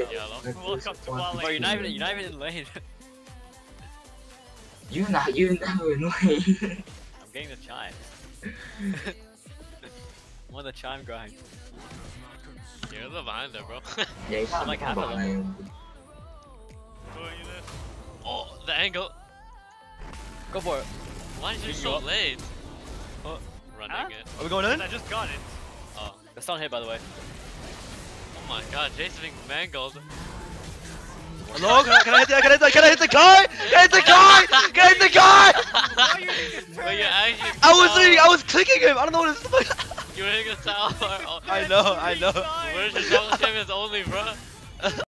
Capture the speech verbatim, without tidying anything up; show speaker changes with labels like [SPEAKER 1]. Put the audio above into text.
[SPEAKER 1] Yellow.
[SPEAKER 2] Welcome to Wale.
[SPEAKER 3] Bro, you're not even, you're not even in lane.
[SPEAKER 4] You not, you never annoying.
[SPEAKER 3] I'm getting the chime. I'm on the chime grind.
[SPEAKER 1] You're the behind there, bro.
[SPEAKER 4] Yeah, he's not
[SPEAKER 3] like
[SPEAKER 4] like
[SPEAKER 3] half of
[SPEAKER 4] behind.
[SPEAKER 2] Doing this.
[SPEAKER 1] Oh, the angle.
[SPEAKER 3] Go for it.
[SPEAKER 1] Why is you
[SPEAKER 3] Pick you
[SPEAKER 1] so
[SPEAKER 3] up.
[SPEAKER 1] late?
[SPEAKER 3] Oh.
[SPEAKER 1] Running
[SPEAKER 2] Huh?
[SPEAKER 1] it.
[SPEAKER 3] Are we going in?
[SPEAKER 2] I just got it.
[SPEAKER 1] Oh.
[SPEAKER 3] That's not hit, by the way.
[SPEAKER 1] Oh my god, Jason being mangled.
[SPEAKER 5] Hello? Can I, can I hit the, can I hit the, can I hit the guy? Can I hit the guy? Can I hit the guy?
[SPEAKER 2] Why are you hitting
[SPEAKER 1] But you actually.
[SPEAKER 5] I was doing, I was clicking him. I don't know what it's.
[SPEAKER 1] You were hitting a tower. Oh,
[SPEAKER 5] I know, I know.
[SPEAKER 1] where's your double champions only, bro?